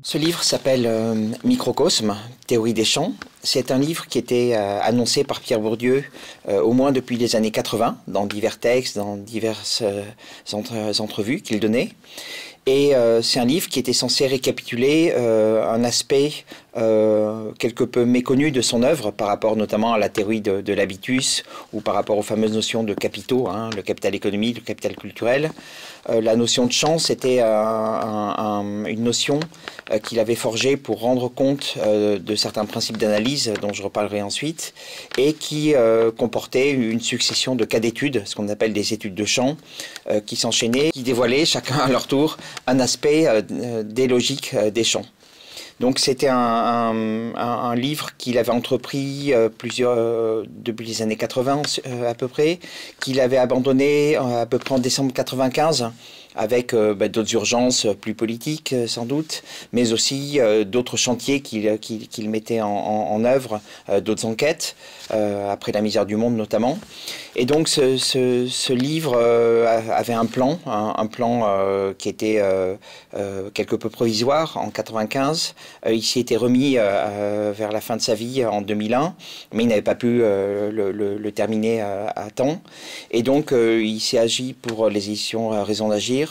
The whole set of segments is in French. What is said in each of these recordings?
Ce livre s'appelle Microcosme, théorie des champs. C'est un livre qui était annoncé par Pierre Bourdieu au moins depuis les années 80, dans divers textes, dans diverses entrevues qu'il donnait. Et c'est un livre qui était censé récapituler un aspect quelque peu méconnu de son œuvre par rapport notamment à la théorie de l'habitus ou par rapport aux fameuses notions de capitaux, le capital économique, le capital culturel. La notion de champ, c'était une notion qu'il avait forgée pour rendre compte de certains principes d'analyse dont je reparlerai ensuite et qui comportait une succession de cas d'études, ce qu'on appelle des études de champ, qui s'enchaînaient, qui dévoilaient chacun à leur tour un aspect des logiques des champs. Donc c'était un livre qu'il avait entrepris depuis les années 80 à peu près, qu'il avait abandonné à peu près en décembre 95 avec d'autres urgences plus politiques sans doute, mais aussi d'autres chantiers qu'il mettait en œuvre, d'autres enquêtes, après La misère du monde notamment. Et donc ce livre avait un plan qui était quelque peu provisoire en 95. Il s'y était remis vers la fin de sa vie en 2001, mais il n'avait pas pu le terminer à temps. Et donc il s'est agi pour les éditions Raison d'agir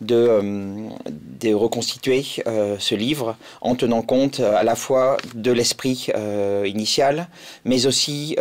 de reconstituer ce livre en tenant compte à la fois de l'esprit initial, mais aussi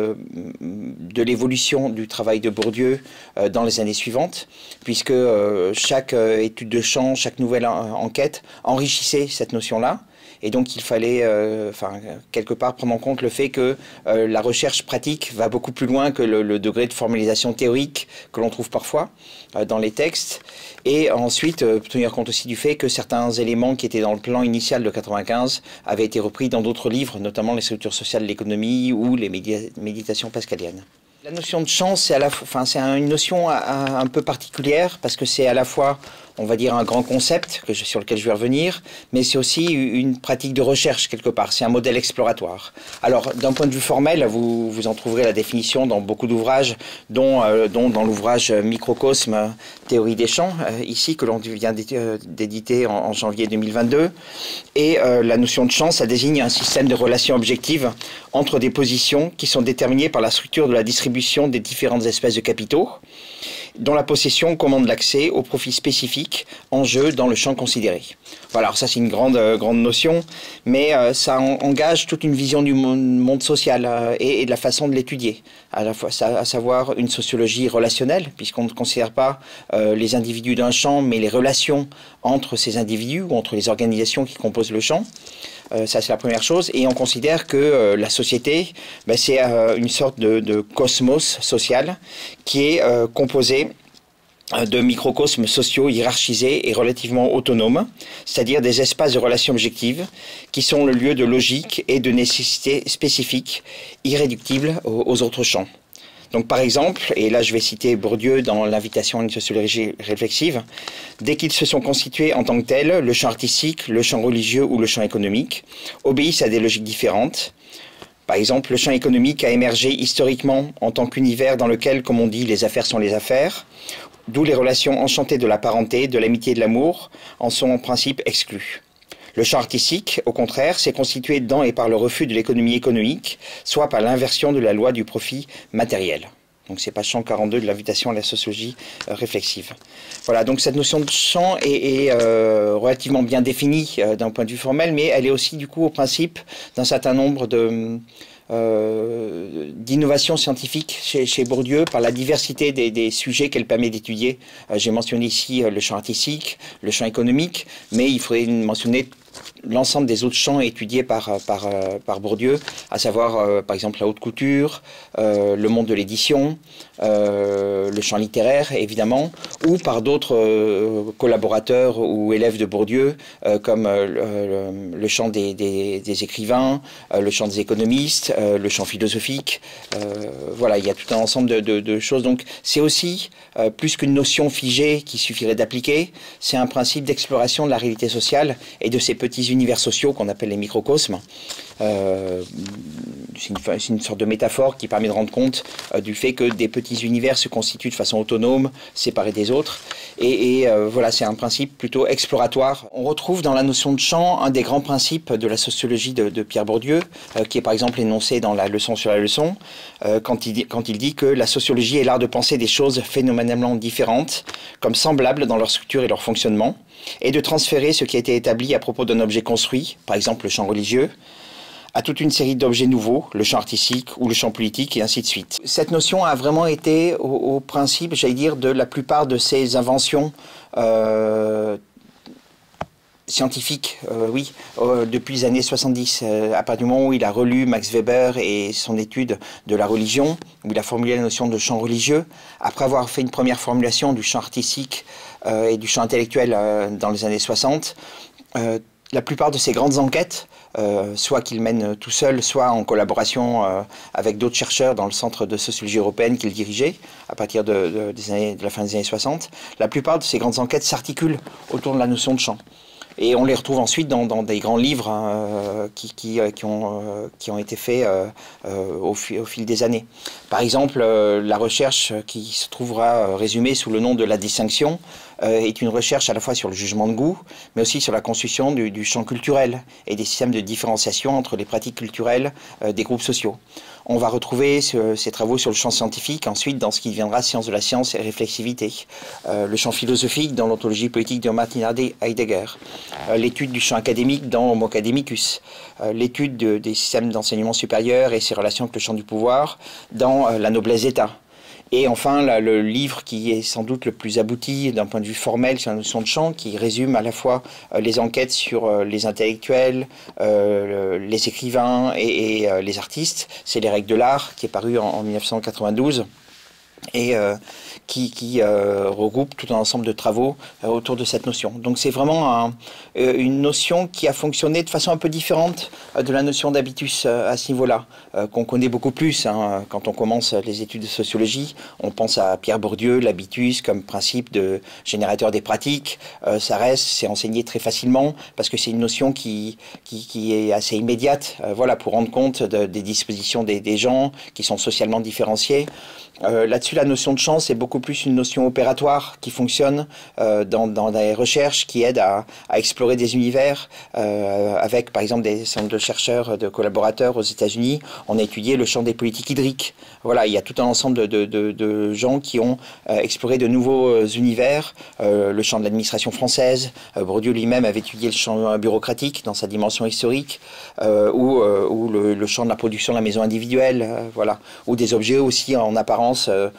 de l'évolution du travail de Bourdieu dans les années suivantes, puisque chaque étude de champ, chaque nouvelle enquête enrichissait cette notion-là. Et donc il fallait quelque part prendre en compte le fait que la recherche pratique va beaucoup plus loin que le degré de formalisation théorique que l'on trouve parfois dans les textes. Et ensuite tenir compte aussi du fait que certains éléments qui étaient dans le plan initial de 95 avaient été repris dans d'autres livres, notamment les structures sociales de l'économie ou les méditations pascaliennes. La notion de champ, c'est une notion un peu particulière parce que c'est à la fois, on va dire, un grand concept sur lequel je vais revenir, mais c'est aussi une pratique de recherche quelque part, c'est un modèle exploratoire. Alors d'un point de vue formel, vous en trouverez la définition dans beaucoup d'ouvrages, dont dans l'ouvrage Microcosme, théorie des champs, ici que l'on vient d'éditer en janvier 2022. Et la notion de champ, ça désigne un système de relations objectives entre des positions qui sont déterminées par la structure de la distribution des différentes espèces de capitaux, dont la possession commande l'accès aux profits spécifiques en jeu dans le champ considéré. Voilà, alors ça c'est une grande notion, mais ça engage toute une vision du monde social et de la façon de l'étudier, à savoir une sociologie relationnelle, puisqu'on ne considère pas les individus d'un champ, mais les relations entre ces individus ou entre les organisations qui composent le champ. Ça, c'est la première chose. Et on considère que la société, c'est une sorte de cosmos social qui est composé de microcosmes sociaux hiérarchisés et relativement autonomes, c'est-à-dire des espaces de relations objectives qui sont le lieu de logique et de nécessité spécifiques, irréductibles aux autres champs. Donc par exemple, et là je vais citer Bourdieu dans l'invitation à une sociologie réflexive, dès qu'ils se sont constitués en tant que tels, le champ artistique, le champ religieux ou le champ économique obéissent à des logiques différentes. Par exemple, le champ économique a émergé historiquement en tant qu'univers dans lequel, comme on dit, les affaires sont les affaires, d'où les relations enchantées de la parenté, de l'amitié et de l'amour en sont en principe exclues. Le champ artistique, au contraire, s'est constitué dans et par le refus de l'économie économique, soit par l'inversion de la loi du profit matériel. Donc c'est page 142 de l'invitation à la sociologie réflexive. Voilà, donc cette notion de champ est relativement bien définie d'un point de vue formel, mais elle est aussi du coup au principe d'un certain nombre d'innovations scientifiques chez Bourdieu par la diversité des sujets qu'elle permet d'étudier. J'ai mentionné ici le champ artistique, le champ économique, mais il faudrait mentionner l'ensemble des autres champs étudiés par Bourdieu, à savoir par exemple la haute couture, le monde de l'édition, le champ littéraire évidemment, ou par d'autres collaborateurs ou élèves de Bourdieu, comme le champ des écrivains, le champ des économistes, le champ philosophique. Voilà, il y a tout un ensemble de choses. Donc c'est aussi, plus qu'une notion figée qu'il suffirait d'appliquer, c'est un principe d'exploration de la réalité sociale et de ces petits univers sociaux qu'on appelle les microcosmes, c'est une sorte de métaphore qui permet de rendre compte du fait que des petits univers se constituent de façon autonome, séparés des autres. Voilà, c'est un principe plutôt exploratoire. On retrouve dans la notion de champ un des grands principes de la sociologie de Pierre Bourdieu, qui est par exemple énoncé dans la leçon sur la leçon, quand il dit que la sociologie est l'art de penser des choses phénoménalement différentes, comme semblables dans leur structure et leur fonctionnement, et de transférer ce qui a été établi à propos d'un objet construit, par exemple le champ religieux, à toute une série d'objets nouveaux, le champ artistique ou le champ politique, et ainsi de suite. Cette notion a vraiment été au principe, j'allais dire, de la plupart de ces inventions scientifiques, depuis les années 70, à partir du moment où il a relu Max Weber et son étude de la religion, où il a formulé la notion de champ religieux, après avoir fait une première formulation du champ artistique et du champ intellectuel dans les années 60, la plupart de ces grandes enquêtes, soit qu'il mène tout seul, soit en collaboration avec d'autres chercheurs dans le Centre de sociologie européenne qu'il dirigeait à partir de la fin des années 60, la plupart de ces grandes enquêtes s'articulent autour de la notion de champ. Et on les retrouve ensuite dans des grands livres qui ont été faits au fil des années. Par exemple, la recherche qui se trouvera résumée sous le nom de la distinction est une recherche à la fois sur le jugement de goût, mais aussi sur la construction du champ culturel et des systèmes de différenciation entre les pratiques culturelles des groupes sociaux. On va retrouver ces travaux sur le champ scientifique, ensuite dans ce qui deviendra science de la science et réflexivité. Le champ philosophique dans l'ontologie politique de Martin Heidegger. L'étude du champ académique dans Homo academicus. L'étude des systèmes d'enseignement supérieur et ses relations avec le champ du pouvoir dans La noblesse d'État. Et enfin, le livre qui est sans doute le plus abouti d'un point de vue formel sur la notion de champ, qui résume à la fois les enquêtes sur les intellectuels, les écrivains et les artistes, c'est Les règles de l'art, qui est paru en 1992. Et qui regroupe tout un ensemble de travaux autour de cette notion. Donc c'est vraiment une notion qui a fonctionné de façon un peu différente de la notion d'habitus à ce niveau-là, qu'on connaît beaucoup plus. Quand on commence les études de sociologie, on pense à Pierre Bourdieu, l'habitus comme principe de générateur des pratiques. C'est enseigné très facilement parce que c'est une notion qui est assez immédiate, pour rendre compte des dispositions des gens qui sont socialement différenciés. Là-dessus, la notion de champ, c'est beaucoup plus une notion opératoire qui fonctionne dans des recherches qui aident à explorer des univers. Avec, par exemple, des centres de chercheurs, de collaborateurs aux États-Unis, on a étudié le champ des politiques hydriques. Voilà, il y a tout un ensemble de gens qui ont exploré de nouveaux univers. Le champ de l'administration française. Bourdieu lui-même avait étudié le champ bureaucratique dans sa dimension historique, ou le champ de la production de la maison individuelle, ou des objets aussi en apparence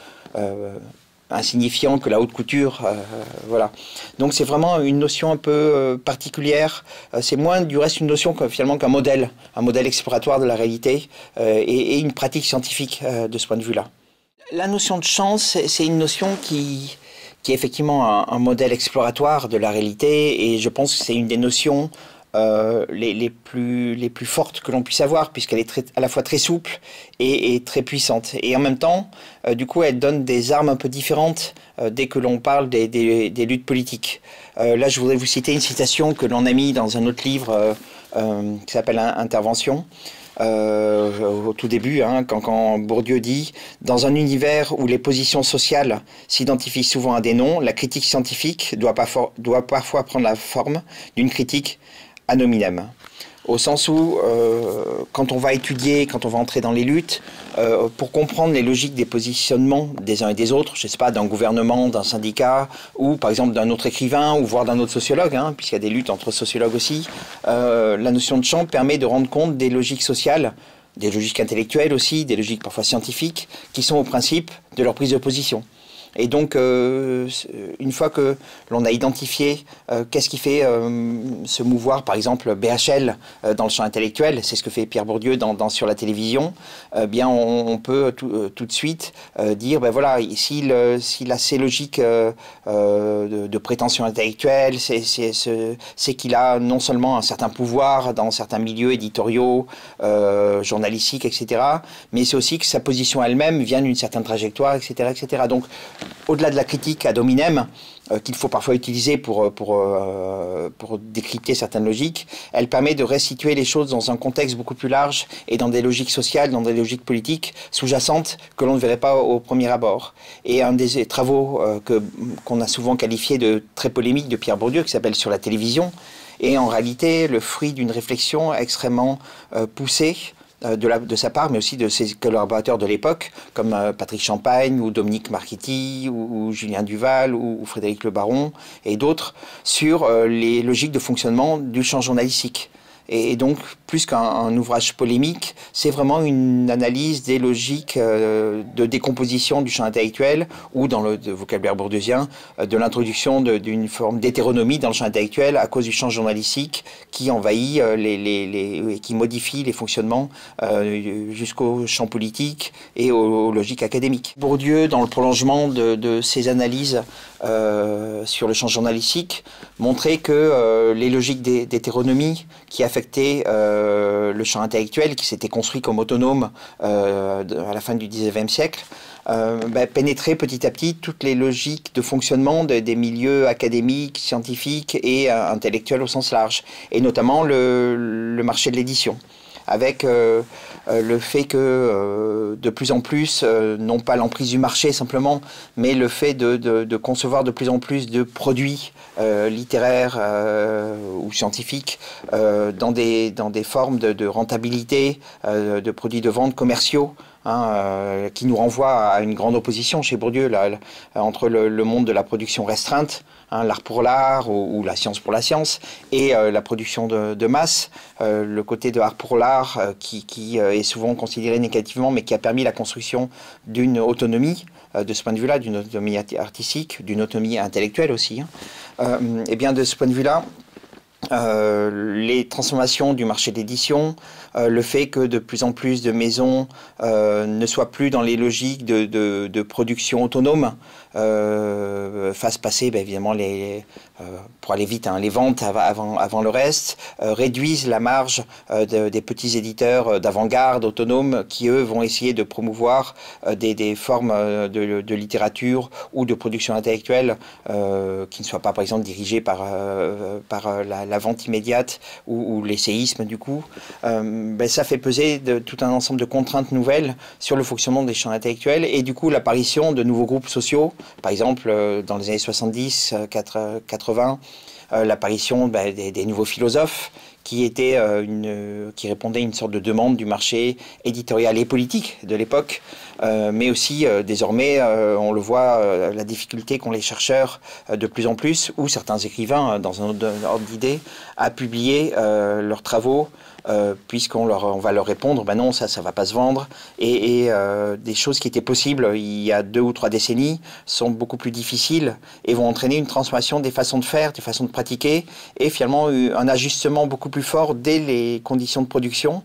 insignifiant que la haute couture, Donc c'est vraiment une notion un peu particulière. C'est moins du reste une notion finalement qu'un modèle exploratoire de la réalité et une pratique scientifique de ce point de vue-là. La notion de chance, c'est une notion qui est effectivement un modèle exploratoire de la réalité, et je pense que c'est une des notions les plus fortes que l'on puisse avoir, puisqu'elle est à la fois très souple et très puissante. Et en même temps, du coup, elle donne des armes un peu différentes dès que l'on parle des luttes politiques. Là, je voudrais vous citer une citation que l'on a mis dans un autre livre qui s'appelle Intervention. Au tout début, quand Bourdieu dit « Dans un univers où les positions sociales s'identifient souvent à des noms, la critique scientifique doit parfois prendre la forme d'une critique ad hominem ». Au sens où, quand on va étudier, quand on va entrer dans les luttes, pour comprendre les logiques des positionnements des uns et des autres, je ne sais pas, d'un gouvernement, d'un syndicat, ou par exemple d'un autre écrivain, ou voire d'un autre sociologue, puisqu'il y a des luttes entre sociologues aussi, la notion de champ permet de rendre compte des logiques sociales, des logiques intellectuelles aussi, des logiques parfois scientifiques, qui sont au principe de leur prise de position. Et donc, une fois que l'on a identifié qu'est-ce qui fait se mouvoir, par exemple, BHL dans le champ intellectuel, c'est ce que fait Pierre Bourdieu sur la télévision, bien on peut tout de suite dire, s'il a ces logiques de prétention intellectuelle, c'est qu'il a non seulement un certain pouvoir dans certains milieux éditoriaux, journalistiques, etc., mais c'est aussi que sa position elle-même vient d'une certaine trajectoire, etc., etc. Donc, au-delà de la critique ad hominem, qu'il faut parfois utiliser pour décrypter certaines logiques, elle permet de restituer les choses dans un contexte beaucoup plus large et dans des logiques sociales, dans des logiques politiques sous-jacentes que l'on ne verrait pas au premier abord. Et un des travaux qu'on a souvent qualifié de très polémique de Pierre Bourdieu, qui s'appelle « Sur la télévision », est en réalité le fruit d'une réflexion extrêmement poussée de sa part, mais aussi de ses collaborateurs de l'époque, comme Patrick Champagne, ou Dominique Marchetti, ou Julien Duval, ou Frédéric Le Baron, et d'autres, sur les logiques de fonctionnement du champ journalistique. Et donc, plus qu'un ouvrage polémique, c'est vraiment une analyse des logiques de décomposition du champ intellectuel, ou dans le vocabulaire bourdieusien, de l'introduction d'une forme d'hétéronomie dans le champ intellectuel à cause du champ journalistique qui envahit qui modifie les fonctionnements jusqu'au champ politique et aux logiques académiques. Bourdieu, dans le prolongement de ses analyses sur le champ journalistique, montrait que les logiques d'hétéronomie qui affectaient le champ intellectuel, qui s'était construit comme autonome à la fin du XIXe siècle, pénétraient petit à petit toutes les logiques de fonctionnement des milieux académiques, scientifiques et intellectuels au sens large, et notamment le marché de l'édition, avec le fait que de plus en plus, non pas l'emprise du marché simplement, mais le fait de concevoir de plus en plus de produits littéraires ou scientifiques dans des formes de rentabilité, de produits de vente commerciaux, qui nous renvoie à une grande opposition chez Bourdieu là, entre le monde de la production restreinte, l'art pour l'art ou la science pour la science, et la production de masse, le côté de art pour l'art qui est souvent considéré négativement, mais qui a permis la construction d'une autonomie, de ce point de vue-là, d'une autonomie artistique, d'une autonomie intellectuelle aussi. Et bien de ce point de vue-là, les transformations du marché d'édition, le fait que de plus en plus de maisons ne soient plus dans les logiques de production autonome, fassent passer évidemment pour aller vite, les ventes avant le reste, réduisent la marge des petits éditeurs d'avant-garde autonomes qui eux vont essayer de promouvoir des formes de littérature ou de production intellectuelle qui ne soient pas par exemple dirigées par la vente immédiate ou l'essayisme du coup. Ça fait peser tout un ensemble de contraintes nouvelles sur le fonctionnement des champs intellectuels et du coup l'apparition de nouveaux groupes sociaux, par exemple dans les années 70, 80, l'apparition des nouveaux philosophes qui répondaient à une sorte de demande du marché éditorial et politique de l'époque, mais aussi désormais, on le voit, la difficulté qu'ont les chercheurs de plus en plus, ou certains écrivains, dans un ordre d'idée, à publier leurs travaux, puisqu'on va leur répondre, non, ça va pas se vendre, et des choses qui étaient possibles il y a 2 ou 3 décennies sont beaucoup plus difficiles et vont entraîner une transformation des façons de faire, des façons de pratiquer, et finalement un ajustement beaucoup plus fort dès les conditions de production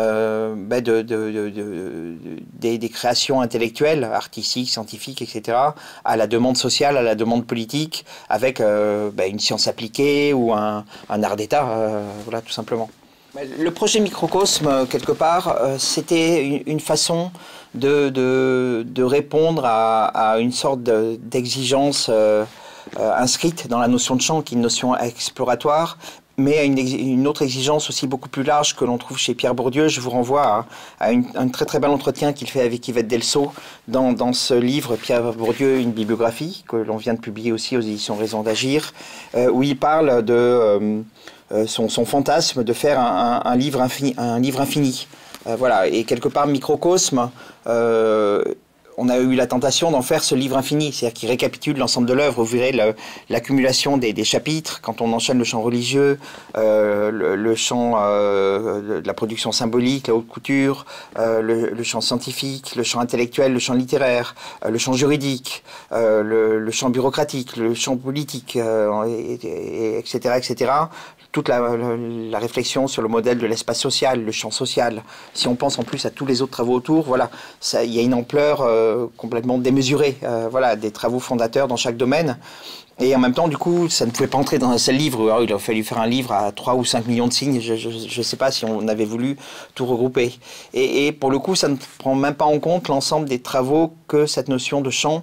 des créations intellectuelles, artistiques, scientifiques, etc., à la demande sociale, à la demande politique, avec une science appliquée ou un art d'État, voilà, tout simplement. Le projet Microcosme, quelque part, c'était une façon de répondre à une sorte d'exigence inscrite dans la notion de champ, qui est une notion exploratoire, mais à une autre exigence aussi beaucoup plus large que l'on trouve chez Pierre Bourdieu. Je vous renvoie à un très très bel entretien qu'il fait avec Yvette Delceau dans ce livre Pierre Bourdieu, une bibliographie, que l'on vient de publier aussi aux éditions Raison d'Agir, où il parle de son fantasme de faire un livre infini. Voilà, et quelque part Microcosme, on a eu la tentation d'en faire ce livre infini, c'est-à-dire qui récapitule l'ensemble de l'œuvre. Vous verrez l'accumulation des chapitres, quand on enchaîne le champ religieux, le champ de la production symbolique, la haute couture, le champ scientifique, le champ intellectuel, le champ littéraire, le champ juridique, le champ bureaucratique, le champ politique, etc., etc. Toute la réflexion sur le modèle de l'espace social, le champ social. Si on pense en plus à tous les autres travaux autour, voilà, il y a une ampleur complètement démesurée, voilà, des travaux fondateurs dans chaque domaine. Et en même temps, du coup, ça ne pouvait pas entrer dans un seul livre. Alors, il a fallu faire un livre à 3 ou 5 millions de signes. Je ne sais pas si on avait voulu tout regrouper. Et pour le coup, ça ne prend même pas en compte l'ensemble des travaux que cette notion de champ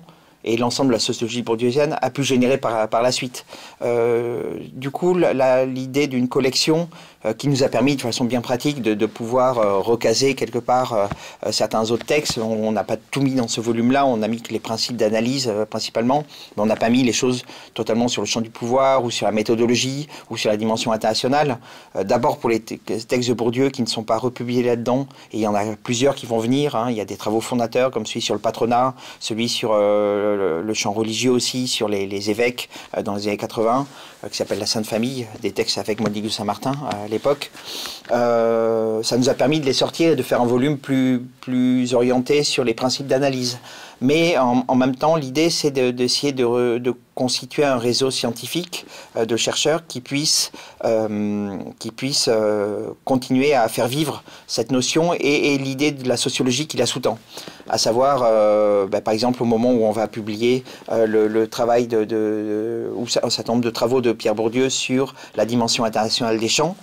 et l'ensemble de la sociologie bourdieusienne a pu générer par la suite. Du coup, l'idée d'une collection qui nous a permis de façon bien pratique de pouvoir recaser quelque part certains autres textes. On n'a pas tout mis dans ce volume-là, on a mis que les principes d'analyse principalement, mais on n'a pas mis les choses totalement sur le champ du pouvoir ou sur la méthodologie ou sur la dimension internationale. D'abord pour les textes de Bourdieu qui ne sont pas republiés là-dedans, et il y en a plusieurs qui vont venir, hein. Il y a des travaux fondateurs comme celui sur le patronat, celui sur le champ religieux aussi, sur les évêques dans les années 80, qui s'appelle La Sainte Famille, des textes avec Montaigu Saint-Martin à l'époque. Ça nous a permis de les sortir et de faire un volume plus orienté sur les principes d'analyse. Mais en même temps, l'idée, c'est d'essayer de constituer un réseau scientifique de chercheurs qui puissent continuer à faire vivre cette notion et l'idée de la sociologie qui la sous-tend. À savoir, par exemple, au moment où on va publier le travail ou un certain nombre de travaux de Pierre Bourdieu sur la dimension internationale des champs,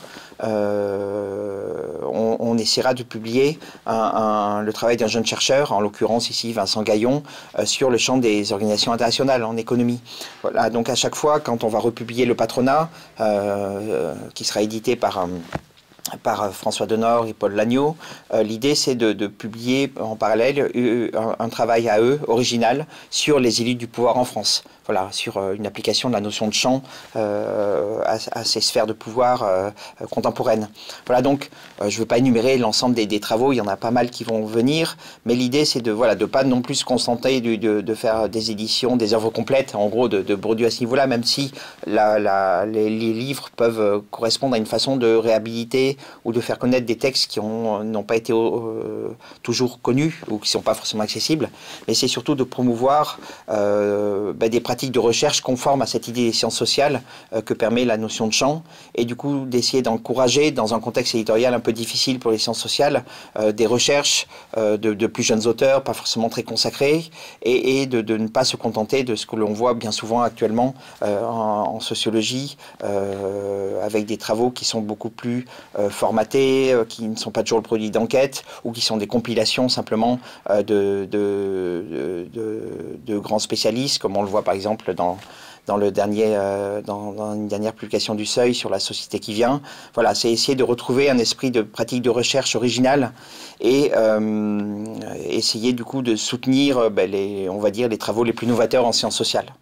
on essaiera de publier le travail d'un jeune chercheur, en l'occurrence ici Vincent Gaillon, sur le champ des organisations internationales en économie. Voilà, donc à chaque fois, quand on va republier le patronat, qui sera édité par François Denord et Paul Lagneau, l'idée c'est de publier en parallèle un travail à eux, original, sur les élites du pouvoir en France. Voilà, sur une application de la notion de champ à ces sphères de pouvoir contemporaines. Voilà, donc je ne veux pas énumérer l'ensemble des travaux, il y en a pas mal qui vont venir, mais l'idée c'est de pas non plus se contenter de faire des éditions, des œuvres complètes, en gros, de Bourdieu à ce niveau-là, même si les livres peuvent correspondre à une façon de réhabiliter ou de faire connaître des textes qui n'ont pas été toujours connus ou qui ne sont pas forcément accessibles, mais c'est surtout de promouvoir des pratiques de recherche conformes à cette idée des sciences sociales que permet la notion de champ, et du coup d'essayer d'encourager, dans un contexte éditorial un peu difficile pour les sciences sociales, des recherches de plus jeunes auteurs, pas forcément très consacrés, et de ne pas se contenter de ce que l'on voit bien souvent actuellement en sociologie, avec des travaux qui sont beaucoup plus formatés, qui ne sont pas toujours le produit d'enquête, ou qui sont des compilations simplement de grands spécialistes, comme on le voit par exemple dans une dernière publication du Seuil sur la société qui vient. Voilà, c'est essayer de retrouver un esprit de pratique de recherche originale et essayer du coup de soutenir on va dire les travaux les plus novateurs en sciences sociales.